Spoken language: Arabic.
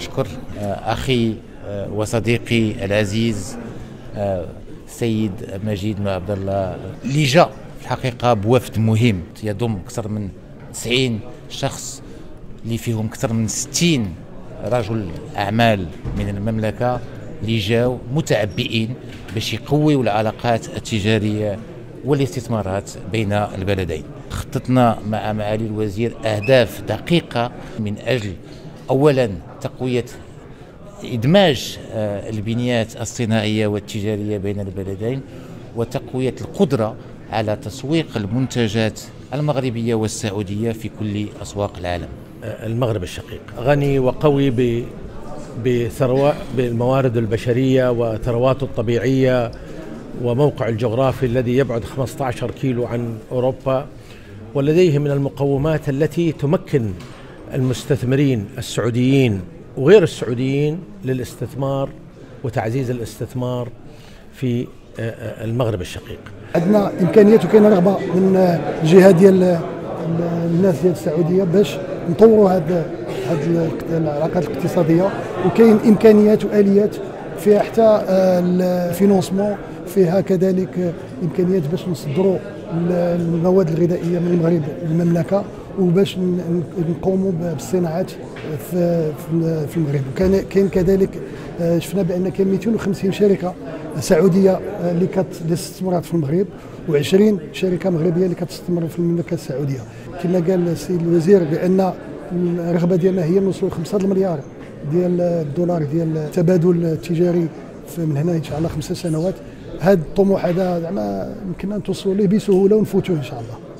نشكر أخي وصديقي العزيز السيد مجيد بن عبد الله اللي جاء في الحقيقة بوفد مهم يضم أكثر من 90 شخص اللي فيهم أكثر من 60 رجل أعمال من المملكة اللي جاوا متعبئين باش يقويوا العلاقات التجارية والاستثمارات بين البلدين. خططنا مع معالي الوزير أهداف دقيقة من أجل أولا تقوية إدماج البنيات الصناعية والتجارية بين البلدين وتقوية القدرة على تسويق المنتجات المغربية والسعودية في كل أسواق العالم. المغرب الشقيق غني وقوي بالموارد البشرية وثرواته الطبيعية وموقع الجغرافي الذي يبعد 15 كيلو عن أوروبا، ولديه من المقومات التي تمكن المستثمرين السعوديين وغير السعوديين للاستثمار وتعزيز الاستثمار في المغرب الشقيق. عندنا إمكانيات وكاين رغبة من الجهة ديال الناس ديال السعودية باش نطوروا هذه العلاقات الاقتصادية، وكاين إمكانيات وآليات فيها حتى الفينونسمون، فيها كذلك إمكانيات باش نصدروا المواد الغذائية من المغرب للمملكة وباش نقوموا بالصناعات في المغرب. وكاين كذلك شفنا بأن كاين 250 شركة سعودية اللي كتستثمر في المغرب و20 شركة مغربية اللي كتستثمر في المملكة السعودية. كما قال السيد الوزير بأن الرغبة ديالنا هي نوصلوا 5 مليار ديال الدولار ديال التبادل التجاري من هنا إن شاء الله 5 سنوات. هذا الطموح هذا زعما يمكننا نتوصلوا ليه بسهولة ونفوتوه إن شاء الله.